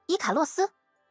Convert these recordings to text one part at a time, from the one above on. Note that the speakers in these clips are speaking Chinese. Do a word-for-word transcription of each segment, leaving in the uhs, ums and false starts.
伊卡洛斯。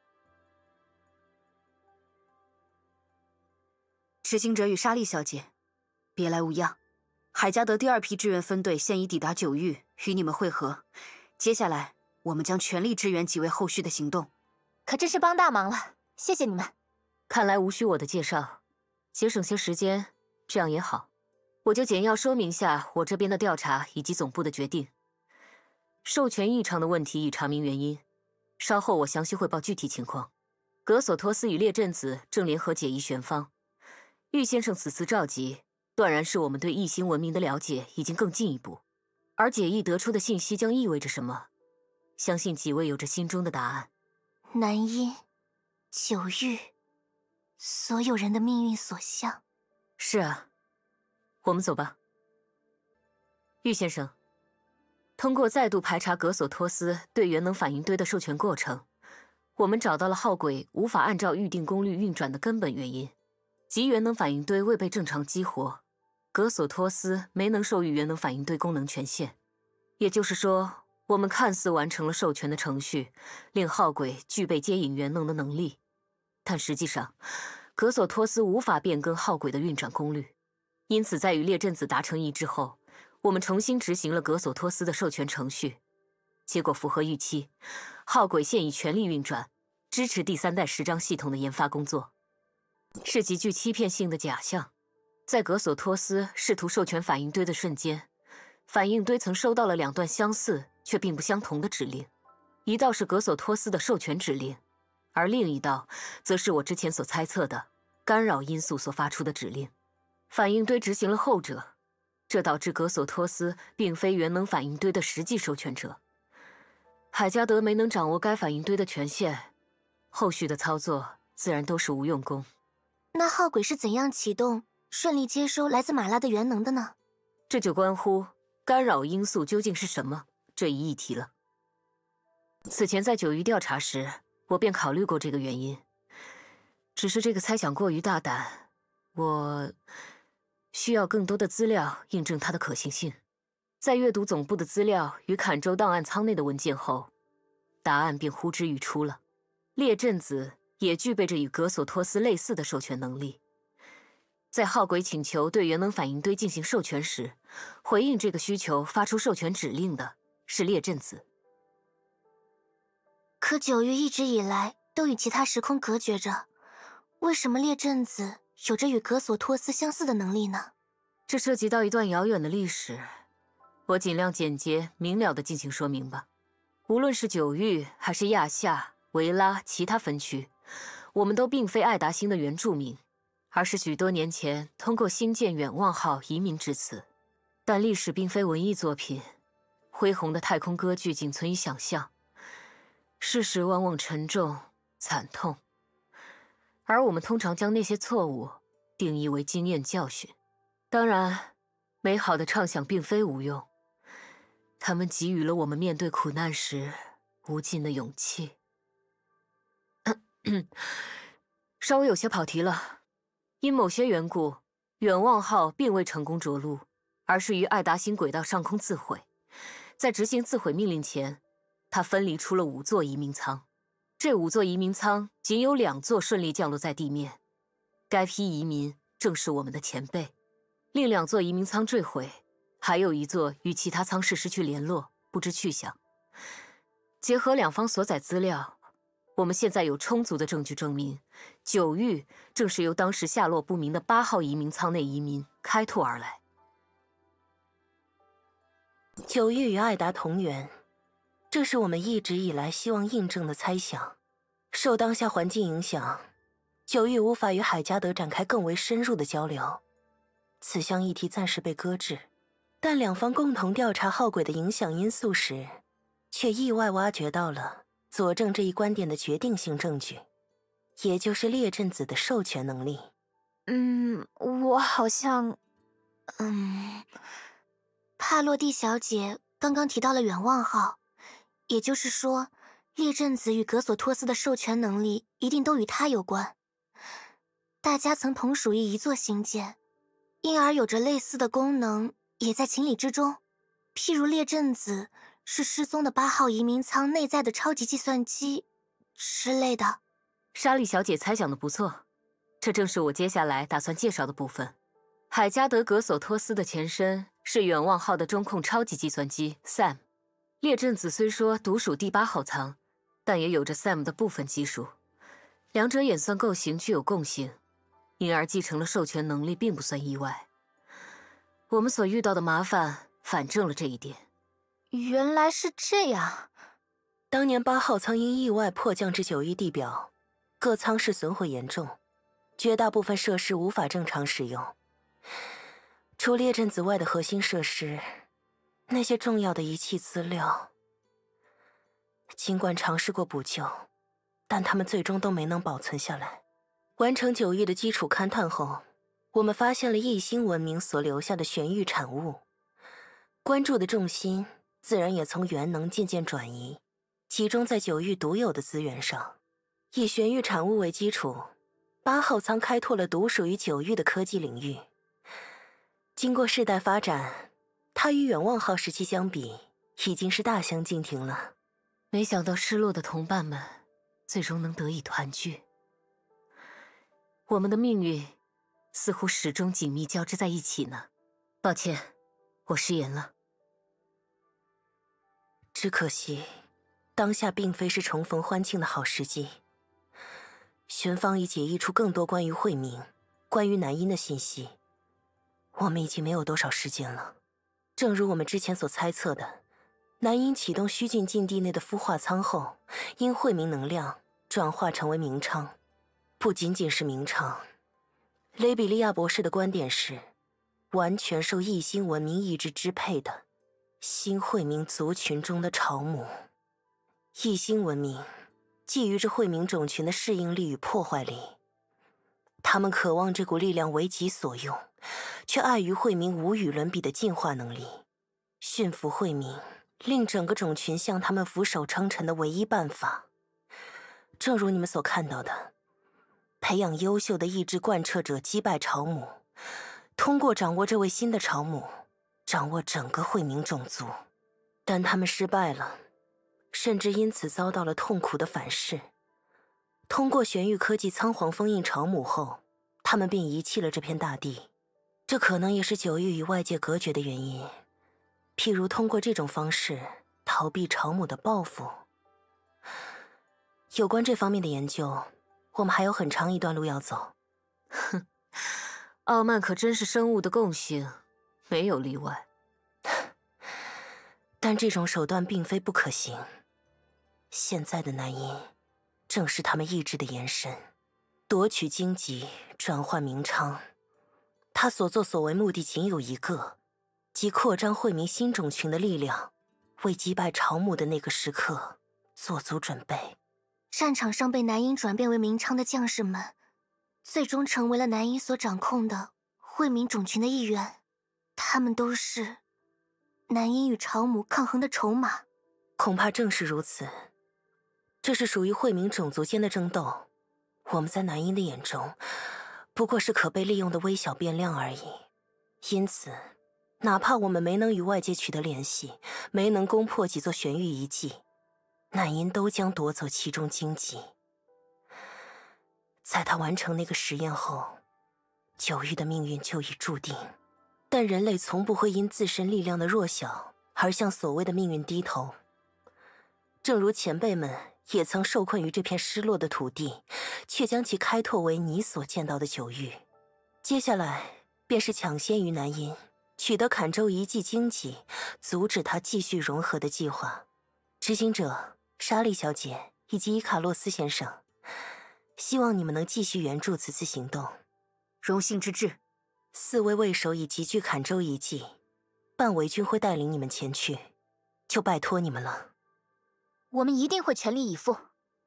执行者与莎莉小姐，别来无恙。海加德第二批支援分队现已抵达九域，与你们会合。接下来，我们将全力支援几位后续的行动。 可真是帮大忙了，谢谢你们。 看来无需我的介绍，节省些时间，这样也好。我就简要说明下我这边的调查以及总部的决定。授权异常的问题已查明原因，稍后我详细汇报具体情况。格索托斯与列阵子正联合解疑玄方，玉先生此次召集，断然是我们对异星文明的了解已经更进一步。而解译得出的信息将意味着什么，相信几位有着心中的答案。 南音，九域，所有人的命运所向。 是啊，我们走吧。玉先生，通过再度排查格索托斯对元能反应堆的授权过程，我们找到了号轨无法按照预定功率运转的根本原因，即元能反应堆未被正常激活，格索托斯没能授予元能反应堆功能权限。也就是说，我们看似完成了授权的程序，令号轨具备接引元能的能力，但实际上，格索托斯无法变更号轨的运转功率。因此，在与列阵子达成一致后，我们重新执行了格索托斯的授权程序，结果符合预期，号轨现已全力运转，支持第三代十章系统的研发工作。是极具欺骗性的假象，在格索托斯试图授权反应堆的瞬间，反应堆曾收到了两段相似却并不相同的指令，一道是格索托斯的授权指令，而另一道则是我之前所猜测的干扰因素所发出的指令。反应堆执行了后者，这导致格索托斯并非元能反应堆的实际授权者。海加德没能掌握该反应堆的权限，后续的操作自然都是无用功。 那号轨是怎样启动，顺利接收来自马拉的元能的呢？ 这就关乎干扰因素究竟是什么这一议题了。此前在九域调查时，我便考虑过这个原因，只是这个猜想过于大胆，我需要更多的资料印证它的可行性。在阅读总部的资料与坎州档案仓内的文件后，答案便呼之欲出了。列阵子也具备着与格索托斯类似的授权能力。在号轨请求对元能反应堆进行授权时，回应这个需求发出授权指令的是列阵子。 可九域一直以来都与其他时空隔绝着，为什么列阵子有着与格索托斯相似的能力呢？ 这涉及到一段遥远的历史，我尽量简洁明了地进行说明吧。无论是九域还是亚夏、维拉其他分区，我们都并非爱达星的原住民，而是许多年前通过星舰远望号移民至此。但历史并非文艺作品，恢宏的太空歌剧仅存于想象，事实往往沉重惨痛，而我们通常将那些错误定义为经验教训。当然，美好的畅想并非无用，它们给予了我们面对苦难时无尽的勇气。稍微有些跑题了，因某些缘故，远望号并未成功着陆，而是于爱达星轨道上空自毁。在执行自毁命令前，它分离出了五座移民舱，这五座移民舱仅有两座顺利降落在地面，该批移民正是我们的前辈。另两座移民舱坠毁，还有一座与其他舱室失去联络，不知去向。结合两方所载资料，我们现在有充足的证据证明，九域正是由当时下落不明的八号移民舱内移民开拓而来。 九域与艾达同源，这是我们一直以来希望印证的猜想。受当下环境影响，九域无法与海加德展开更为深入的交流，此项议题暂时被搁置。但两方共同调查号轨的影响因素时，却意外挖掘到了佐证这一观点的决定性证据，也就是列阵子的授权能力。 嗯，我好像……嗯， 帕洛蒂小姐刚刚提到了远望号，也就是说，列阵子与格索托斯的授权能力一定都与他有关。大家曾同属于一座星舰，因而有着类似的功能，也在情理之中。譬如列阵子是失踪的八号移民舱内在的超级计算机， 之类的。 莎莉小姐猜想的不错，这正是我接下来打算介绍的部分。海加德格索托斯的前身是远望号的中控超级计算机 S A M。列阵子虽说独属第八号舱，但也有着 S A M 的部分基础，两者演算构型具有共性，因而继承了授权能力并不算意外。我们所遇到的麻烦反证了这一点。 原来是这样。 当年八号舱因意外迫降至九域地表，各舱室损毁严重，绝大部分设施无法正常使用。除列阵子外的核心设施，那些重要的仪器资料，尽管尝试过补救，但他们最终都没能保存下来。完成九域的基础勘探后，我们发现了异星文明所留下的玄域产物，关注的重心自然也从元能渐渐转移，集中在九域独有的资源上。以玄域产物为基础，八号舱开拓了独属于九域的科技领域。经过世代发展，它与远望号时期相比，已经是大相径庭了。 没想到失落的同伴们最终能得以团聚。我们的命运似乎始终紧密交织在一起呢。抱歉，我失言了。 只可惜，当下并非是重逢欢庆的好时机。玄方已解译出更多关于慧明、关于南音的信息，我们已经没有多少时间了。正如我们之前所猜测的，南音启动虚境禁地内的孵化舱后，因慧明能量转化成为明昌。不仅仅是明昌，雷比利亚博士的观点是，完全受异星文明意志支配的新慧明族群中的巢母。异星文明觊觎着慧明种群的适应力与破坏力，他们渴望这股力量为己所用，却碍于慧明无与伦比的进化能力。驯服慧明，令整个种群向他们俯首称臣的唯一办法，正如你们所看到的，培养优秀的意志贯彻者击败巢母，通过掌握这位新的巢母，掌握整个慧明种族。但他们失败了，甚至因此遭到了痛苦的反噬。通过玄域科技仓皇封印巢母后，他们便遗弃了这片大地。这可能也是九域与外界隔绝的原因，譬如通过这种方式逃避巢母的报复。有关这方面的研究，我们还有很长一段路要走。 哼，傲慢可真是生物的共性，没有例外。 但这种手段并非不可行。现在的南音正是他们意志的延伸，夺取荆棘，转换明昌。他所作所为目的仅有一个，即扩张慧明新种群的力量，为击败巢母的那个时刻做足准备。 战场上被南音转变为明昌的将士们，最终成为了南音所掌控的慧明种群的一员。他们都是南音与巢母抗衡的筹码。 恐怕正是如此。这是属于慧明种族间的争斗，我们在南音的眼中不过是可被利用的微小变量而已。因此，哪怕我们没能与外界取得联系，没能攻破几座玄域遗迹，南音都将夺走其中荆棘。在他完成那个实验后，九域的命运就已注定。但人类从不会因自身力量的弱小而向所谓的命运低头。正如前辈们也曾受困于这片失落的土地，却将其开拓为你所见到的九域。接下来便是抢先于南音，取得坎州遗迹荆棘，阻止它继续融合的计划。执行者莎莉小姐以及伊卡洛斯先生，希望你们能继续援助此次行动。 荣幸之至。 四位卫首已集聚坎州遗迹，半围军会带领你们前去，就拜托你们了。 我们一定会全力以赴。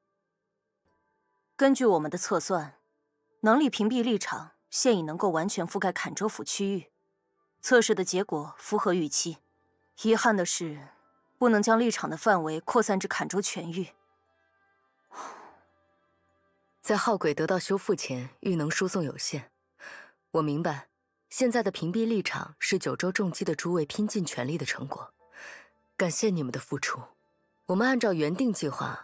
根据我们的测算，能力屏蔽立场现已能够完全覆盖坎州府区域，测试的结果符合预期。遗憾的是，不能将立场的范围扩散至坎州全域。 在号轨得到修复前，域能输送有限。我明白，现在的屏蔽立场是九州重击的诸位拼尽全力的成果。感谢你们的付出。我们按照原定计划，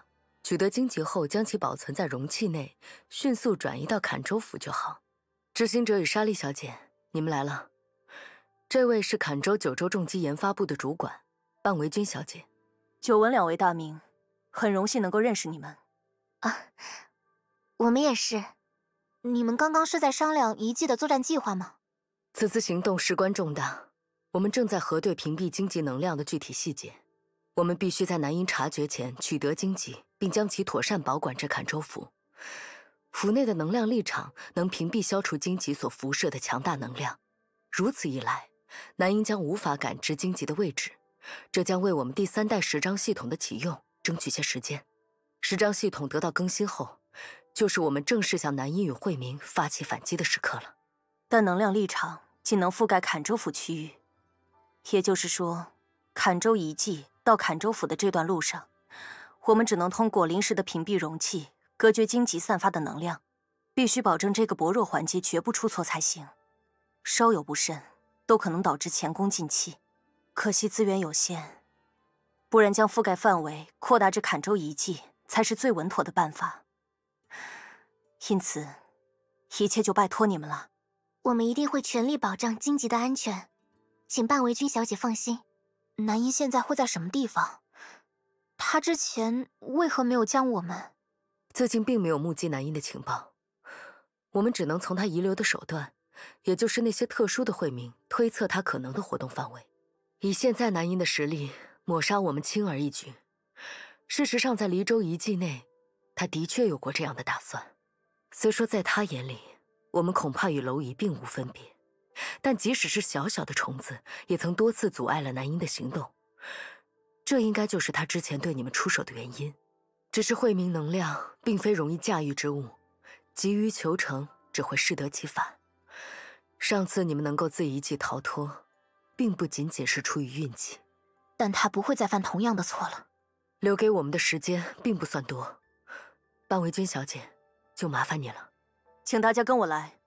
取得荆棘后将其保存在容器内，迅速转移到坎州府就好。执行者与莎莉小姐，你们来了。这位是坎州九州重机研发部的主管，半维君小姐。 久闻两位大名，很荣幸能够认识你们。 啊，我们也是。 你们刚刚是在商量一季的作战计划吗？ 此次行动事关重大，我们正在核对屏蔽荆棘能量的具体细节。我们必须在南音察觉前取得荆棘，并将其妥善保管至坎州府。府内的能量力场能屏蔽消除荆棘所辐射的强大能量。如此一来，南音将无法感知荆棘的位置，这将为我们第三代十章系统的启用争取些时间。十章系统得到更新后，就是我们正式向南音与惠民发起反击的时刻了。 但能量力场仅能覆盖坎州府区域，也就是说，坎州遗迹到坎州府的这段路上，我们只能通过临时的屏蔽容器隔绝荆棘散发的能量，必须保证这个薄弱环节绝不出错才行。稍有不慎，都可能导致前功尽弃。可惜资源有限，不然将覆盖范围扩大至坎州遗迹才是最稳妥的办法。因此，一切就拜托你们了。 我们一定会全力保障荆棘的安全，请半维君小姐放心。 南音现在会在什么地方？他之前为何没有将我们？ 最近并没有目击南音的情报，我们只能从他遗留的手段，也就是那些特殊的惠民，推测他可能的活动范围。以现在南音的实力，抹杀我们轻而易举。事实上，在黎州遗迹内，他的确有过这样的打算。虽说在他眼里，我们恐怕与蝼蚁并无分别，但即使是小小的虫子，也曾多次阻碍了南音的行动。这应该就是他之前对你们出手的原因。只是惠民能量并非容易驾驭之物，急于求成只会适得其反。上次你们能够自遗迹逃脱，并不仅仅是出于运气， 但他不会再犯同样的错了。 留给我们的时间并不算多，半维君小姐，就麻烦你了。 请大家跟我来。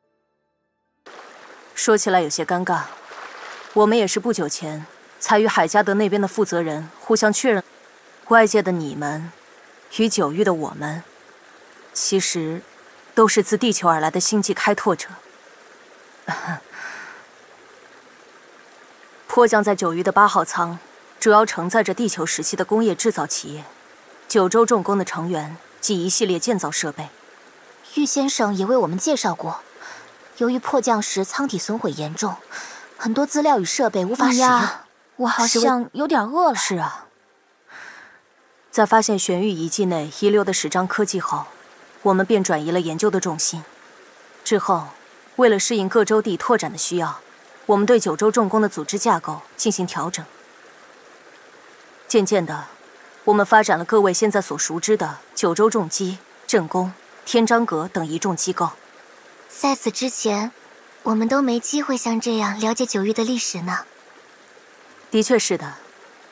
说起来有些尴尬，我们也是不久前才与海加德那边的负责人互相确认，外界的你们与九域的我们，其实都是自地球而来的星际开拓者。迫降在九域的八号舱，主要承载着地球时期的工业制造企业，九州重工的成员及一系列建造设备。 玉先生也为我们介绍过，由于迫降时舱体损毁严重，很多资料与设备无法使用。呀， 我好像有点饿了。是啊，在发现玄域遗迹内遗留的十章科技后，我们便转移了研究的重心。之后，为了适应各州地拓展的需要，我们对九州重工的组织架构进行调整。渐渐的，我们发展了各位现在所熟知的九州重机、镇工、天章阁等一众机构。 在此之前，我们都没机会像这样了解九域的历史呢。 的确是的。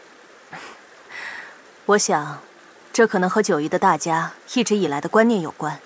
我想，这可能和九域的大家一直以来的观念有关，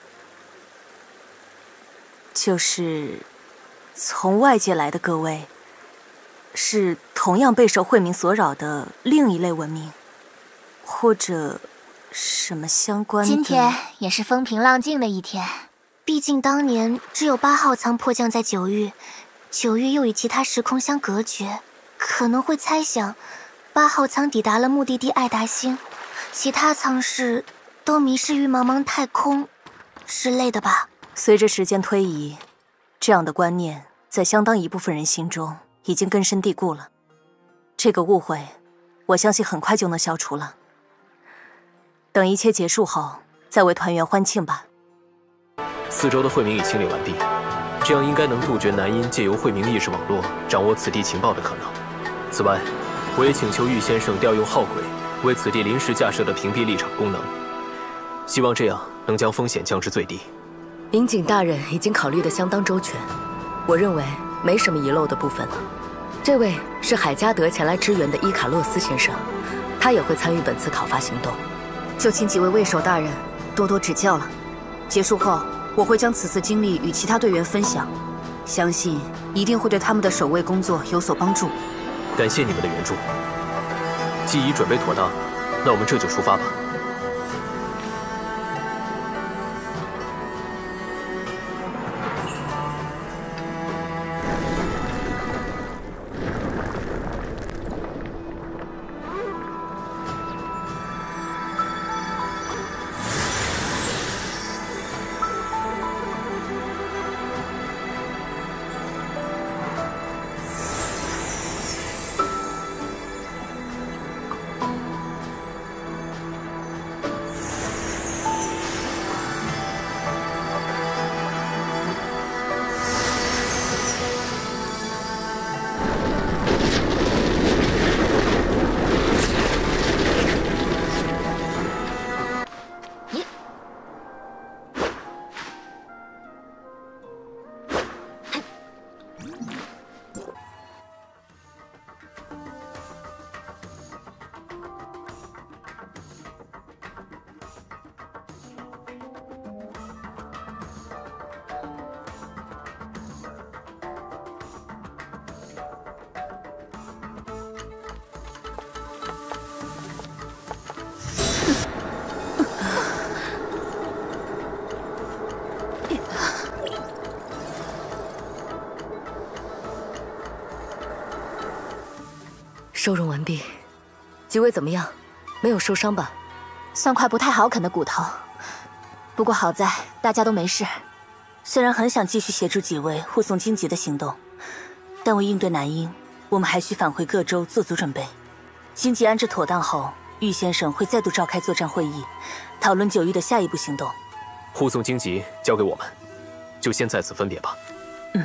就是从外界来的各位，是同样备受惠民所扰的另一类文明，或者什么相关的。 今天也是风平浪静的一天， 毕竟当年只有八号舱迫降在九域，九域又与其他时空相隔绝，可能会猜想八号舱抵达了目的地爱达星，其他舱室都迷失于茫茫太空之类的吧。 随着时间推移，这样的观念在相当一部分人心中已经根深蒂固了。这个误会，我相信很快就能消除了。等一切结束后，再为团圆欢庆吧。 四周的惠民已清理完毕，这样应该能杜绝南音借由惠民意识网络掌握此地情报的可能。此外，我也请求玉先生调用号轨为此地临时架设的屏蔽立场功能，希望这样能将风险降至最低。 尹警大人已经考虑得相当周全，我认为没什么遗漏的部分了。这位是海加德前来支援的伊卡洛斯先生，他也会参与本次讨伐行动。 就请几位卫首大人多多指教了。结束后，我会将此次经历与其他队员分享，相信一定会对他们的守卫工作有所帮助。 感谢你们的援助。既已准备妥当，那我们这就出发吧。 收容完毕，几位怎么样？没有受伤吧？ 算块不太好啃的骨头，不过好在大家都没事。 虽然很想继续协助几位护送荆棘的行动，但为应对南鹰，我们还需返回各州做足准备。荆棘安置妥当后，玉先生会再度召开作战会议，讨论九域的下一步行动。 护送荆棘交给我们，就先在此分别吧。 嗯。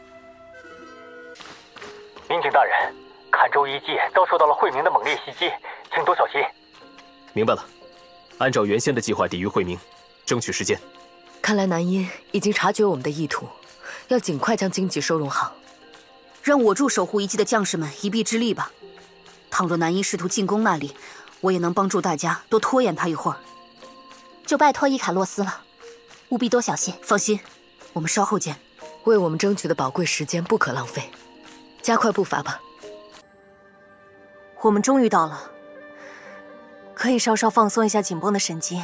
民警大人，坎州遗迹遭受到了惠明的猛烈袭击，请多小心。 明白了，按照原先的计划抵御惠明，争取时间。 看来南音已经察觉我们的意图，要尽快将荆棘收容好。 让我驻守护遗迹的将士们一臂之力吧。倘若南音试图进攻那里，我也能帮助大家多拖延他一会儿。 就拜托伊卡洛斯了，务必多小心。 放心，我们稍后见。 为我们争取的宝贵时间不可浪费，加快步伐吧。 我们终于到了，可以稍稍放松一下紧绷的神经。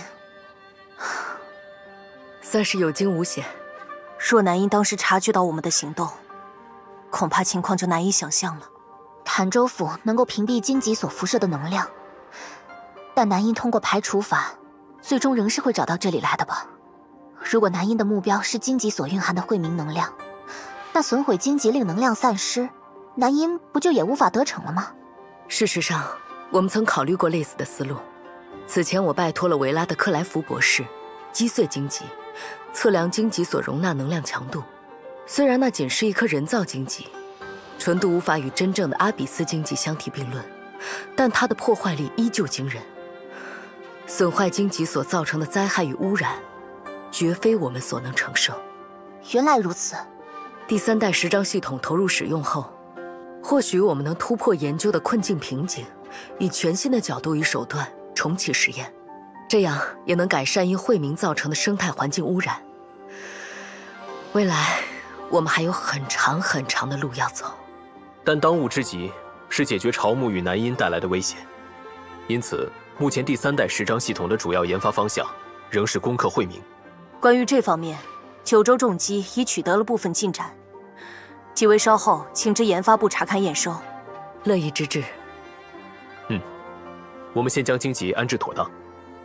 算是有惊无险。 若南音当时察觉到我们的行动，恐怕情况就难以想象了。 坎州府能够屏蔽荆棘所辐射的能量，但南音通过排除法，最终仍是会找到这里来的吧？如果南音的目标是荆棘所蕴含的惠明能量，那损毁荆棘令能量散失，南音不就也无法得逞了吗？ 事实上，我们曾考虑过类似的思路。此前我拜托了维拉的克莱福博士，击碎荆棘，测量荆棘所容纳能量强度。虽然那仅是一颗人造荆棘，纯度无法与真正的阿比斯荆棘相提并论，但它的破坏力依旧惊人。损坏荆棘所造成的灾害与污染，绝非我们所能承受。 原来如此。 第三代时章系统投入使用后，或许我们能突破研究的困境瓶颈，以全新的角度与手段重启实验，这样也能改善因惠明造成的生态环境污染。未来我们还有很长很长的路要走， 但当务之急是解决潮木与南音带来的威胁。因此，目前第三代时章系统的主要研发方向仍是攻克惠明。 关于这方面，九州重机已取得了部分进展，几位稍后请至研发部查看验收。 乐意之至。 嗯，我们先将荆棘安置妥当。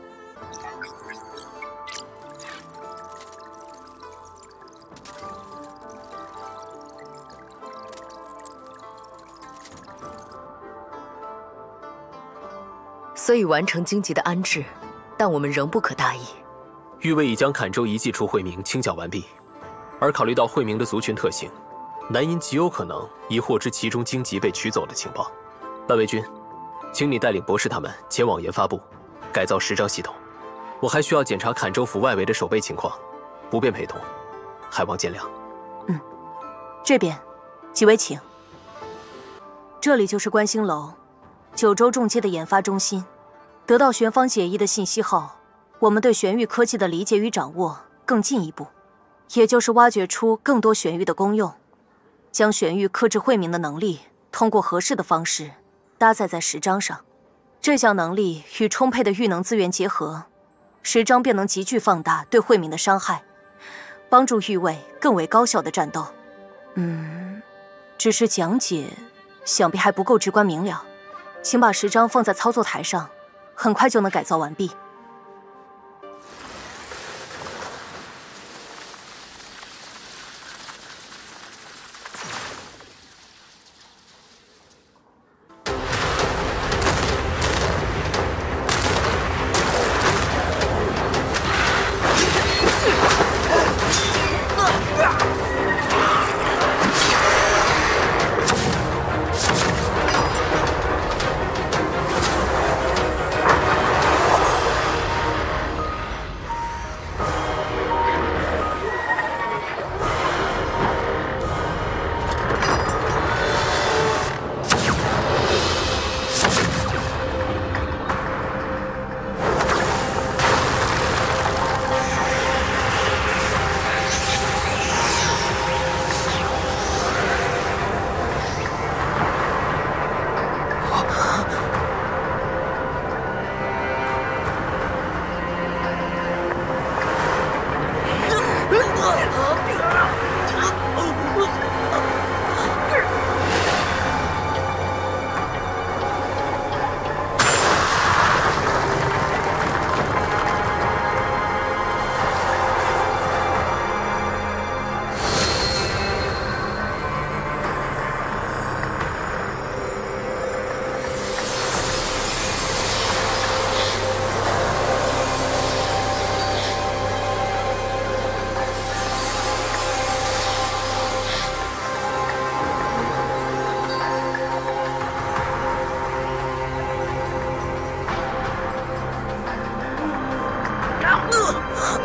虽已完成荆棘的安置，但我们仍不可大意。 御卫已将坎州遗迹处惠明清剿完毕，而考虑到惠明的族群特性，南音极有可能已获知其中荆棘被取走的情报。半卫军，请你带领博士他们前往研发部，改造时章系统。我还需要检查坎州府外围的守备情况，不便陪同，还望见谅。 嗯，这边，几位请。这里就是观星楼，九州重机的研发中心。得到玄方解译的信息后，我们对玄域科技的理解与掌握更进一步，也就是挖掘出更多玄域的功用，将玄域克制惠明的能力通过合适的方式搭载在时章上。这项能力与充沛的域能资源结合，时章便能急剧放大对惠明的伤害，帮助域卫更为高效的战斗。嗯，只是讲解想必还不够直观明了，请把时章放在操作台上，很快就能改造完毕。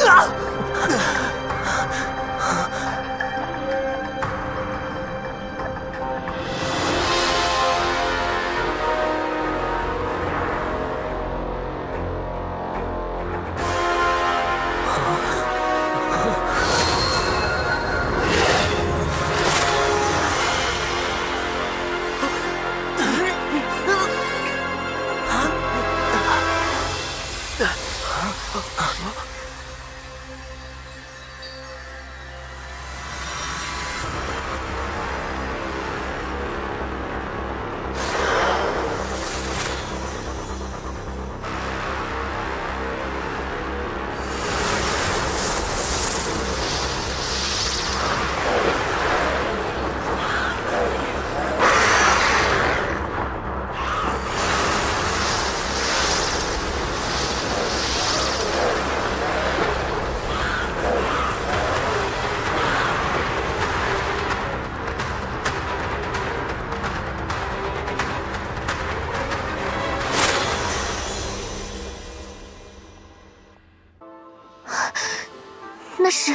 啊！ 那是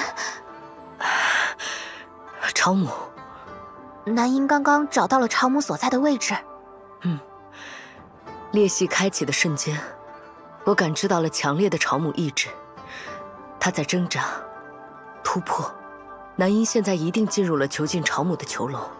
朝母。 南音刚刚找到了朝母所在的位置。 嗯，裂隙开启的瞬间，我感知到了强烈的朝母意志，她在挣扎、突破。南音现在一定进入了囚禁朝母的囚笼，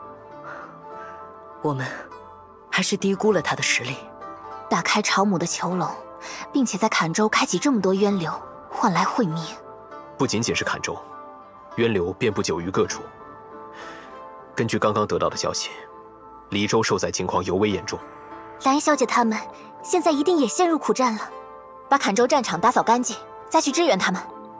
我们还是低估了她的实力。 打开朝母的囚笼，并且在坎州开启这么多渊流，换来慧命。 不仅仅是坎州，渊流遍布九域各处。根据刚刚得到的消息，黎州受灾情况尤为严重。 蓝小姐他们现在一定也陷入苦战了。 把坎州战场打扫干净，再去支援他们。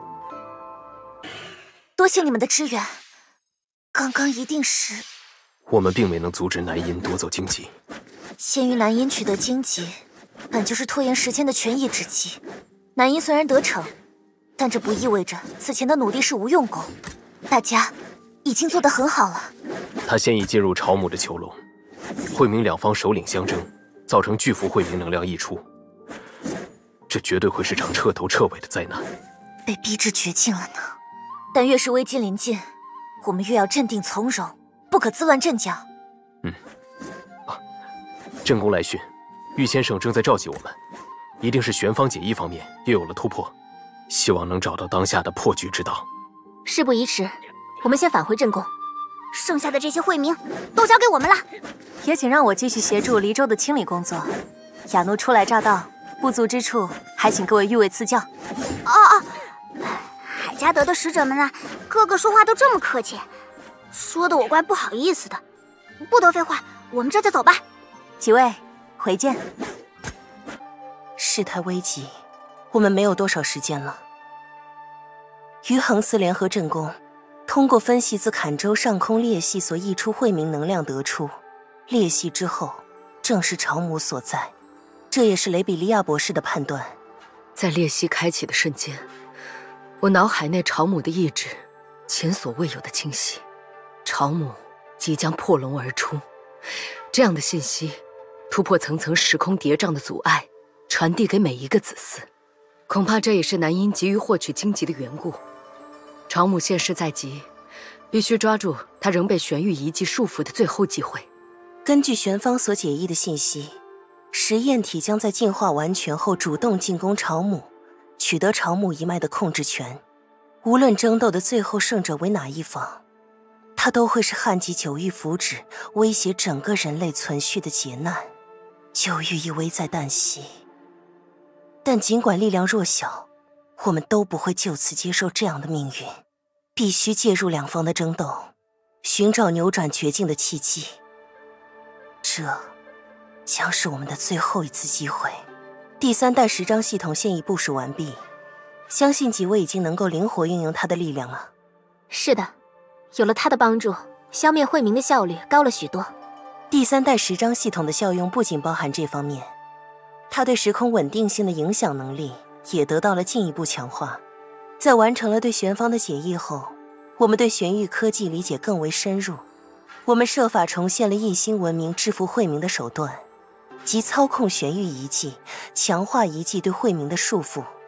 多谢你们的支援，刚刚一定是…… 我们并未能阻止南音夺走荆棘。 先于南音取得荆棘，本就是拖延时间的权宜之计。南音虽然得逞，但这不意味着此前的努力是无用功。大家已经做得很好了。 他现已进入朝母的囚笼，慧明两方首领相争，造成巨幅慧明能量溢出，这绝对会是场彻头彻尾的灾难。 被逼至绝境了呢。但越是危机临近，我们越要镇定从容，不可自乱阵脚。 嗯，啊，正宫来讯，玉先生正在召集我们，一定是玄方解医方面又有了突破，希望能找到当下的破局之道。 事不宜迟，我们先返回镇宫。 剩下的这些慧明都交给我们了， 也请让我继续协助黎州的清理工作。雅奴初来乍到，不足之处还请各位御位赐教。 哦哦，海嘉德的使者们啊，个个说话都这么客气，说的我怪不好意思的。不多废话，我们这就走吧。 几位，回见。 事态危急，我们没有多少时间了。于恒司联合镇宫，通过分析自坎州上空裂隙所溢出慧明能量得出，裂隙之后正是朝母所在，这也是雷比利亚博士的判断。 在裂隙开启的瞬间，我脑海内朝母的意志前所未有的清晰，朝母即将破笼而出。这样的信息突破层层时空叠嶂的阻碍，传递给每一个子嗣，恐怕这也是南音急于获取荆棘的缘故。朝母现世在即，必须抓住他仍被玄玉遗迹束缚的最后机会。 根据玄方所解译的信息，实验体将在进化完全后主动进攻朝母，取得朝母一脉的控制权。无论争斗的最后胜者为哪一方，它都会是撼及九域福祉、威胁整个人类存续的劫难。九域已危在旦夕，但尽管力量弱小，我们都不会就此接受这样的命运，必须介入两方的争斗，寻找扭转绝境的契机。这将是我们的最后一次机会。第三代十章系统现已部署完毕，相信几位已经能够灵活运用它的力量了。 是的，有了它的帮助，消灭慧明的效率高了许多。 第三代十章系统的效用不仅包含这方面，它对时空稳定性的影响能力也得到了进一步强化。在完成了对玄方的解译后，我们对玄域科技理解更为深入。我们设法重现了一星文明制服慧明的手段，即操控玄域遗迹，强化遗迹对慧明的束缚。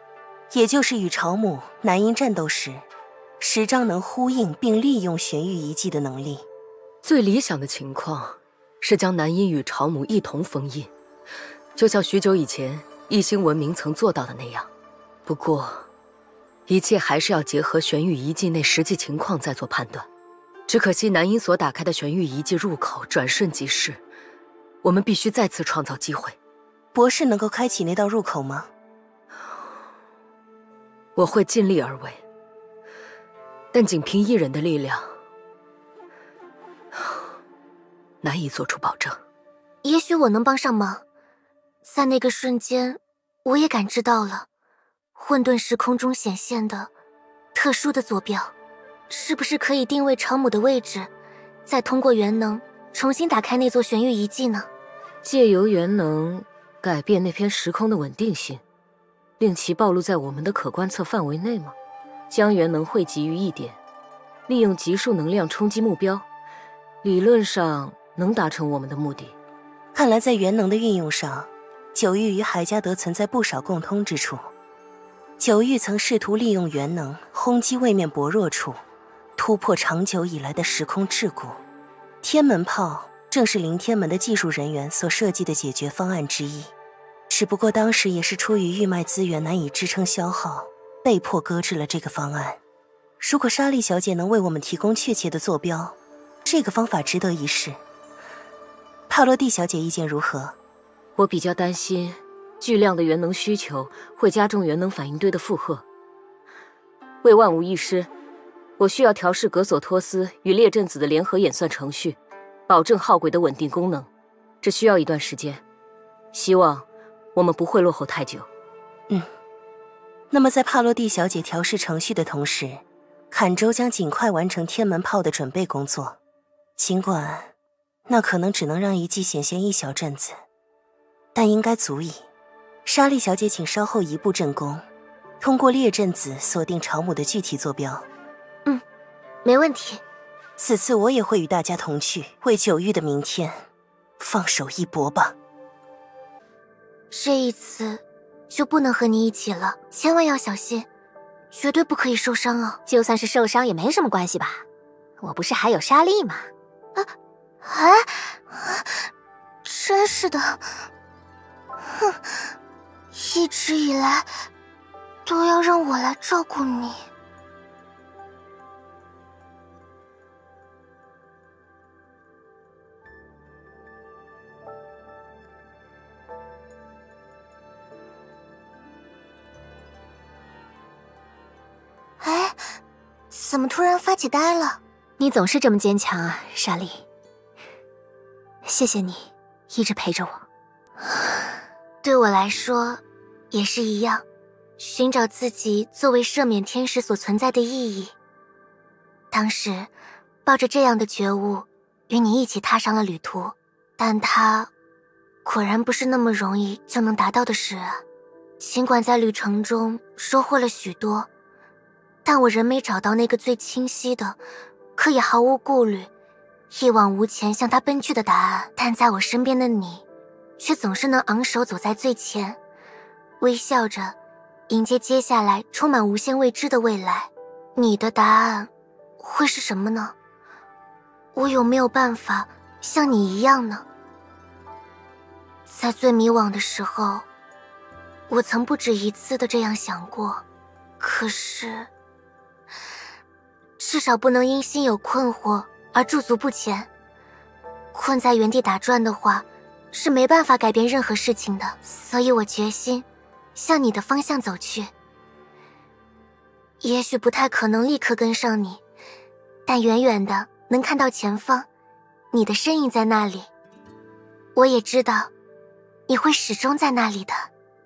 也就是与朝母、南音战斗时，时常能呼应并利用玄玉遗迹的能力。 最理想的情况是将南音与朝母一同封印，就像许久以前异星文明曾做到的那样。不过，一切还是要结合玄玉遗迹内实际情况再做判断。只可惜南音所打开的玄玉遗迹入口转瞬即逝，我们必须再次创造机会。 博士能够开启那道入口吗？ 我会尽力而为，但仅凭一人的力量，难以做出保证。 也许我能帮上忙。在那个瞬间，我也感知到了混沌时空中显现的特殊的坐标，是不是可以定位朝母的位置，再通过元能重新打开那座玄玉遗迹呢？ 借由元能改变那片时空的稳定性，令其暴露在我们的可观测范围内吗？将元能汇集于一点，利用级数能量冲击目标，理论上能达成我们的目的。 看来在元能的运用上，九玉与海加德存在不少共通之处。九玉曾试图利用元能轰击位面薄弱处，突破长久以来的时空桎梏。天门炮正是临天门的技术人员所设计的解决方案之一，只不过当时也是出于玉脉资源难以支撑消耗，被迫搁置了这个方案。如果莎莉小姐能为我们提供确切的坐标，这个方法值得一试。帕洛蒂小姐意见如何？ 我比较担心巨量的元能需求会加重元能反应堆的负荷。为万无一失，我需要调试格索托斯与列阵子的联合演算程序，保证号轨的稳定功能。这需要一段时间，希望我们不会落后太久。 嗯，那么在帕洛蒂小姐调试程序的同时，坎州将尽快完成天门炮的准备工作。尽管那可能只能让遗迹显现一小阵子，但应该足以。莎莉小姐请稍后移步阵宫，通过列阵子锁定朝母的具体坐标。 嗯，没问题。 此次我也会与大家同去，为九玉的明天放手一搏吧。 这一次就不能和你一起了，千万要小心，绝对不可以受伤哦。 就算是受伤也没什么关系吧，我不是还有莎莉吗？ 啊，哎，真是的，哼，一直以来都要让我来照顾你。哎，怎么突然发起呆了？ 你总是这么坚强啊，莎莉。谢谢你一直陪着我。 对我来说也是一样，寻找自己作为赦免天使所存在的意义。当时抱着这样的觉悟与你一起踏上了旅途，但它果然不是那么容易就能达到的事啊。尽管在旅程中收获了许多，但我仍没找到那个最清晰的可以毫无顾虑一往无前向他奔去的答案。但在我身边的你却总是能昂首走在最前，微笑着迎接接下来充满无限未知的未来。你的答案会是什么呢？我有没有办法像你一样呢？在最迷惘的时候，我曾不止一次的这样想过，可是至少不能因心有困惑而驻足不前。困在原地打转的话，是没办法改变任何事情的。所以我决心向你的方向走去。也许不太可能立刻跟上你，但远远的能看到前方，你的身影在那里。我也知道，你会始终在那里的。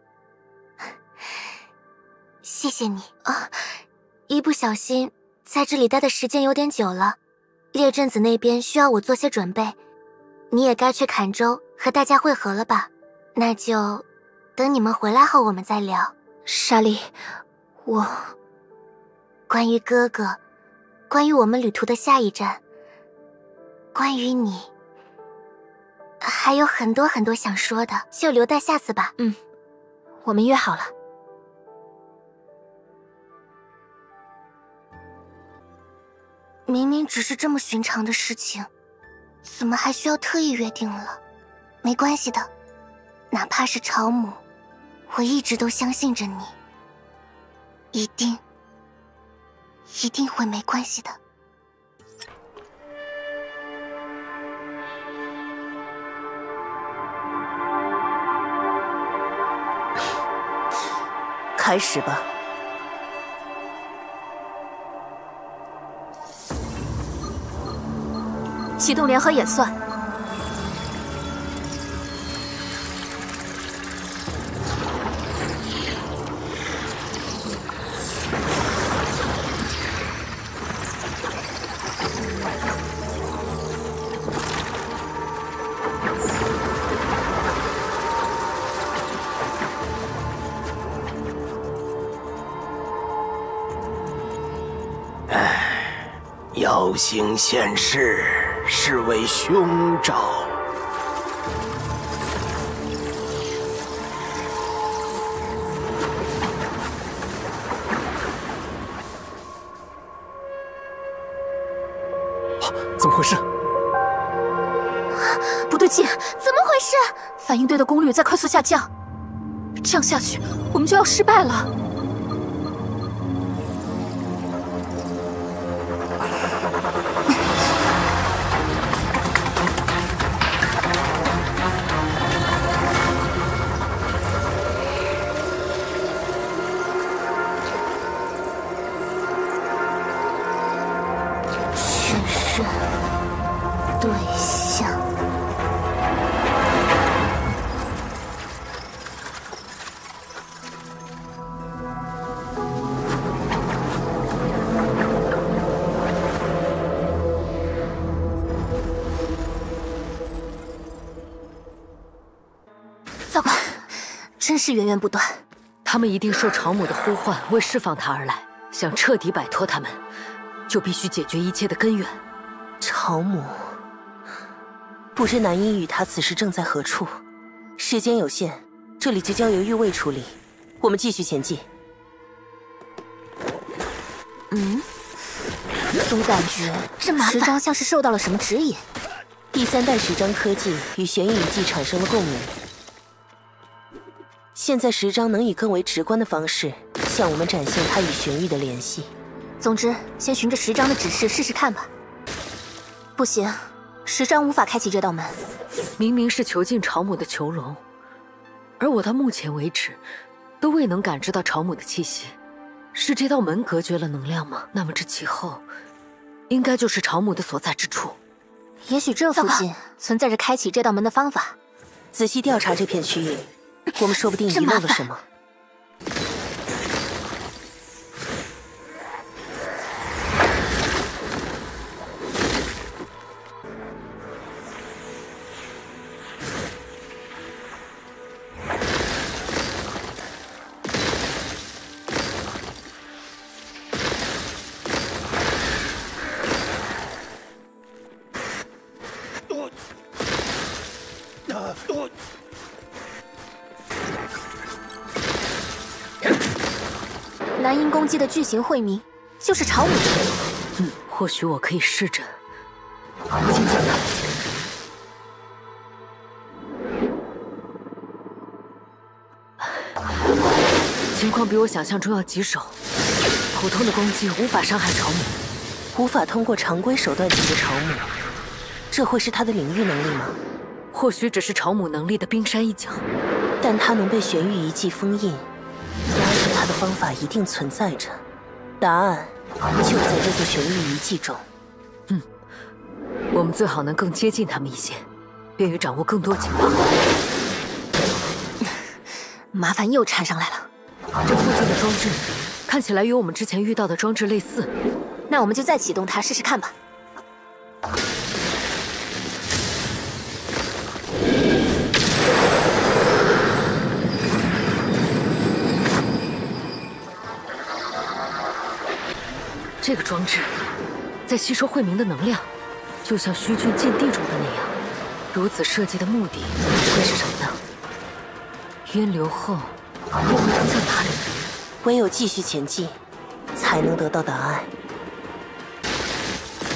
谢谢你啊！一不小心在这里待的时间有点久了，列阵子那边需要我做些准备，你也该去坎州和大家会合了吧？那就等你们回来后我们再聊。 莎莉，我…… 关于哥哥，关于我们旅途的下一站，关于你，还有很多很多想说的，就留待下次吧。 嗯，我们约好了。 明明只是这么寻常的事情，怎么还需要特意约定了？没关系的，哪怕是朝母，我一直都相信着你，一定，一定会没关系的。 开始吧。 启动联合演算。 妖形现世，是为凶兆。 怎么回事？ 不对劲，怎么回事？反应堆的功率在快速下降，这样下去，我们就要失败了。对象，糟糕，真是源源不断。 他们一定受朝母的呼唤，为释放他而来。想彻底摆脱他们，就必须解决一切的根源。 朝母。不知南音与他此时正在何处？时间有限，这里就交由御卫处理。我们继续前进。 嗯，总感觉这时章像是受到了什么指引。 第三代时章科技与玄玉遗迹产生了共鸣。现在时章能以更为直观的方式向我们展现它与玄玉的联系。 总之，先循着时章的指示试试看吧。不行。时章无法开启这道门， 明明是囚禁朝母的囚笼，而我到目前为止都未能感知到朝母的气息。是这道门隔绝了能量吗？那么这其后应该就是朝母的所在之处。 也许这附近存在着开启这道门的方法。 仔细调查这片区域，我们说不定遗漏了什么。 蓝鹰攻击的巨型晦明，就是朝母。 嗯，或许我可以试着接近他。情况比我想象中要棘手，普通的攻击无法伤害朝母， 无法通过常规手段解决朝母，这会是他的领域能力吗？ 或许只是朝母能力的冰山一角， 但他能被玄玉遗迹封印。压制他的方法一定存在着，答案就在这座玄玉遗迹中。 嗯，我们最好能更接近他们一些，便于掌握更多情报。 麻烦又缠上来了。 这附近的装置看起来与我们之前遇到的装置类似， 那我们就再启动它试试看吧。 这个装置在吸收慧明的能量，就像虚菌进地中的那样。如此设计的目的会是什么呢？渊流后又会通向哪里？ 唯有继续前进，才能得到答案。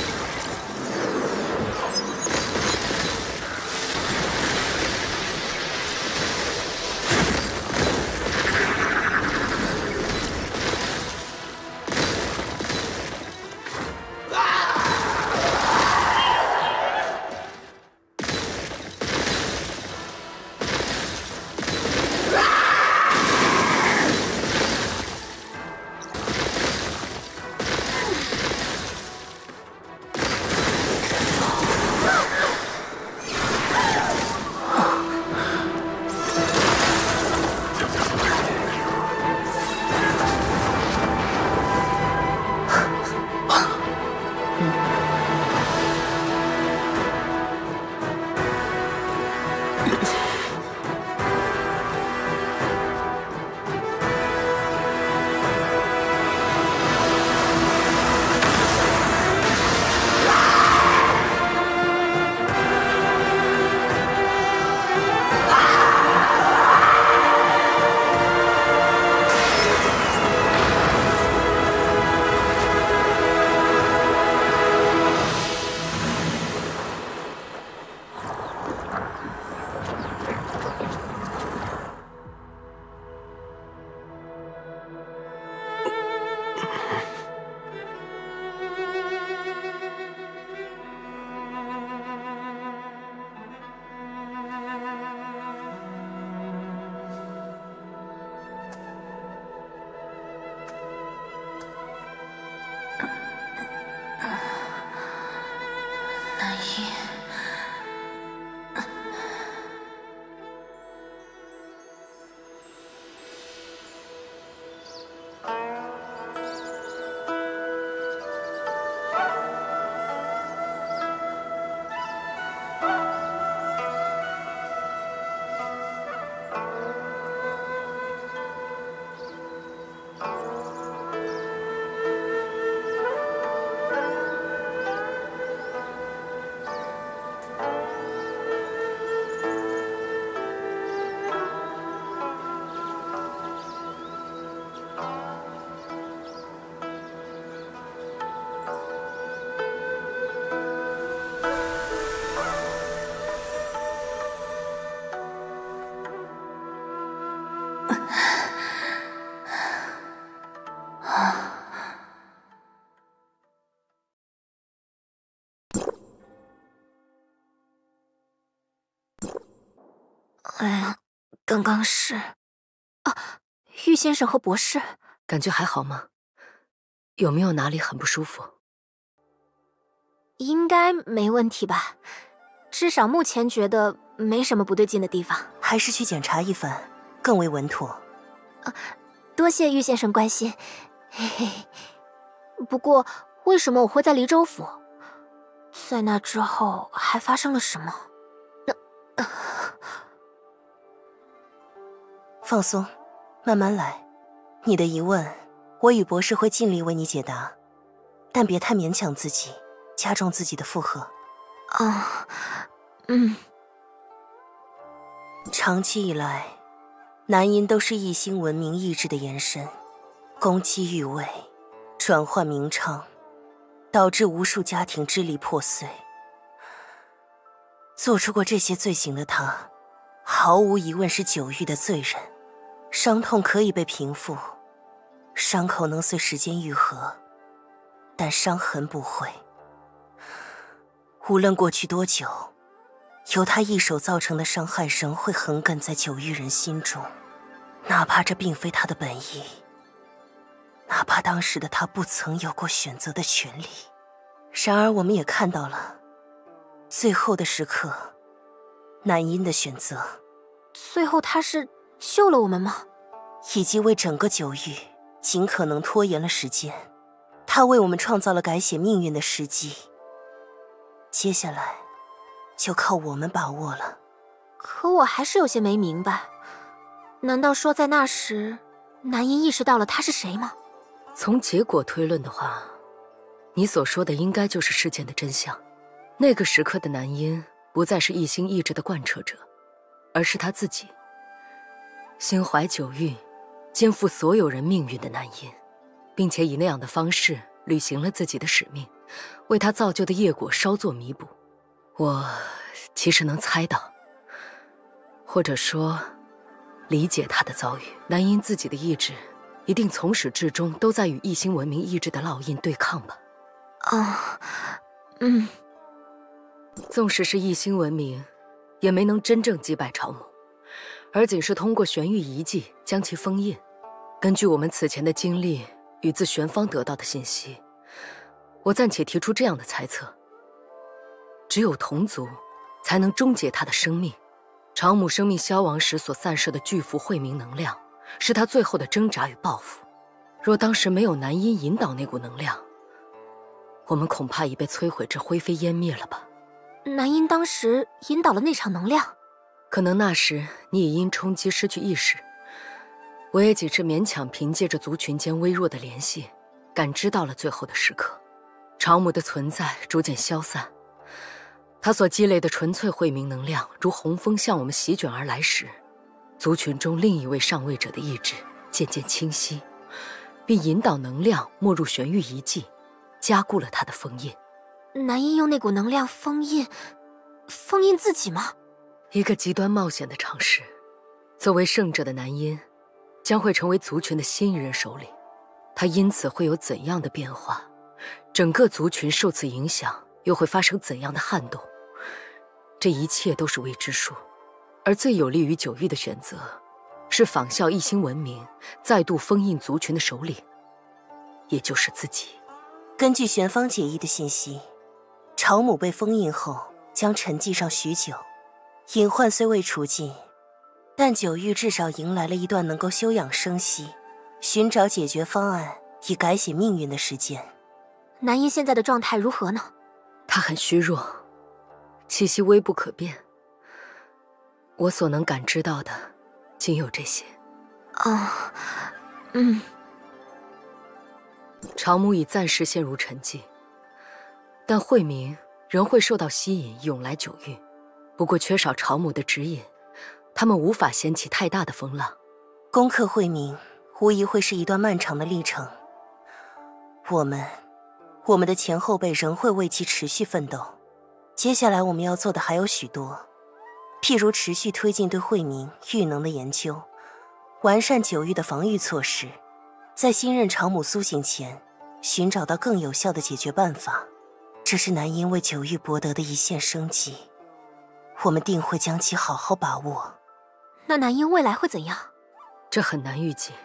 哎呀，刚刚是……啊，玉先生和博士， 感觉还好吗？有没有哪里很不舒服？ 应该没问题吧？至少目前觉得没什么不对劲的地方。 还是去检查一番，更为稳妥。 啊，多谢玉先生关心。嘿嘿。不过，为什么我会在黎州府？在那之后还发生了什么？呃放松，慢慢来。你的疑问，我与博士会尽力为你解答，但别太勉强自己，加重自己的负荷。 啊，嗯。 长期以来，南音都是异星文明意志的延伸，攻击欲位，转换名称，导致无数家庭支离破碎。做出过这些罪行的他，毫无疑问是九域的罪人。伤痛可以被平复，伤口能随时间愈合，但伤痕不会。无论过去多久，由他一手造成的伤害仍会横亘在九域人心中，哪怕这并非他的本意，哪怕当时的他不曾有过选择的权利。然而我们也看到了，最后的时刻，南音的选择。 最后他是救了我们吗？ 以及为整个九域尽可能拖延了时间，他为我们创造了改写命运的时机。接下来就靠我们把握了。 可我还是有些没明白，难道说在那时南音意识到了他是谁吗？ 从结果推论的话，你所说的应该就是事件的真相。那个时刻的南音不再是一心意志的贯彻者，而是他自己，心怀九域，肩负所有人命运的南音，并且以那样的方式履行了自己的使命，为他造就的业果稍作弥补。我其实能猜到，或者说理解他的遭遇。南音自己的意志一定从始至终都在与异星文明意志的烙印对抗吧。 啊，嗯。 纵使是异星文明，也没能真正击败朝母，而仅是通过玄玉遗迹将其封印。根据我们此前的经历与自玄方得到的信息，我暂且提出这样的猜测：只有同族才能终结他的生命。朝母生命消亡时所散射的巨幅晦明能量，是他最后的挣扎与报复。若当时没有南音引导那股能量，我们恐怕已被摧毁至灰飞烟灭了吧。 南音当时引导了那场能量， 可能那时你已因冲击失去意识，我也仅是勉强凭借着族群间微弱的联系，感知到了最后的时刻。朝母的存在逐渐消散，他所积累的纯粹晦明能量如洪峰向我们席卷而来时，族群中另一位上位者的意志渐渐清晰，并引导能量没入玄玉遗迹，加固了他的封印。 南音用那股能量封印，封印自己吗？ 一个极端冒险的尝试。作为圣者的南音，将会成为族群的新一任首领。他因此会有怎样的变化？整个族群受此影响，又会发生怎样的撼动？这一切都是未知数。而最有利于九域的选择，是仿效异星文明，再度封印族群的首领，也就是自己。 根据玄方解译的信息，朝母被封印后将沉寂上许久，隐患虽未除尽，但九域至少迎来了一段能够休养生息，寻找解决方案以改写命运的时间。 南音现在的状态如何呢？ 他很虚弱，气息微不可辨。我所能感知到的仅有这些。 啊，嗯。 朝母已暂时陷入沉寂，但慧明仍会受到吸引，涌来九域。不过缺少朝母的指引，他们无法掀起太大的风浪。 攻克慧明无疑会是一段漫长的历程。我们，我们的前后辈仍会为其持续奋斗。接下来我们要做的还有许多，譬如持续推进对慧明、玉能的研究，完善九域的防御措施， 在新任长母苏醒前，寻找到更有效的解决办法，这是南音为九域博得的一线生机，我们定会将其好好把握。 那南音未来会怎样？ 这很难预计。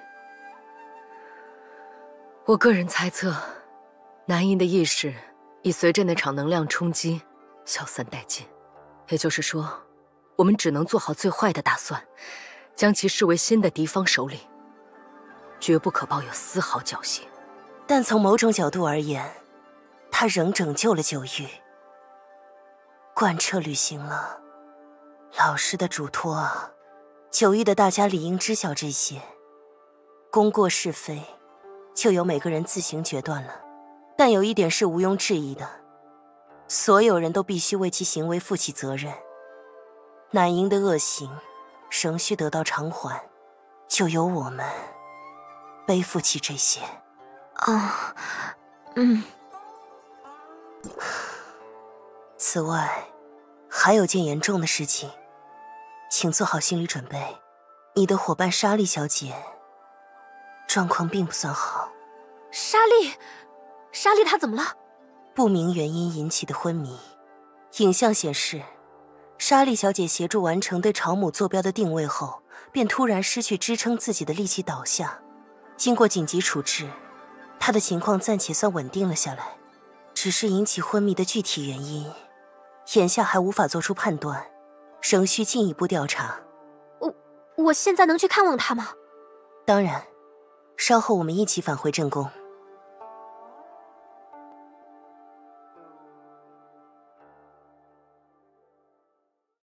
我个人猜测，南音的意识已随着那场能量冲击消散殆尽，也就是说，我们只能做好最坏的打算，将其视为新的敌方首领，绝不可抱有丝毫侥幸。 但从某种角度而言，他仍拯救了九域，贯彻履行了老师的嘱托啊。九域的大家理应知晓这些，功过是非就由每个人自行决断了。但有一点是毋庸置疑的，所有人都必须为其行为负起责任。南营的恶行仍需得到偿还，就由我们背负起这些。 啊，嗯。 此外，还有件严重的事情，请做好心理准备。你的伙伴莎莉小姐状况并不算好。 莎莉，莎莉她怎么了？ 不明原因引起的昏迷。影像显示，莎莉小姐协助完成对朝母坐标的定位后，便突然失去支撑自己的力气倒下。经过紧急处置，她的情况暂且算稳定了下来，只是引起昏迷的具体原因，眼下还无法做出判断，仍需进一步调查。 我我现在能去看望她吗？ 当然，稍后我们一起返回正宫。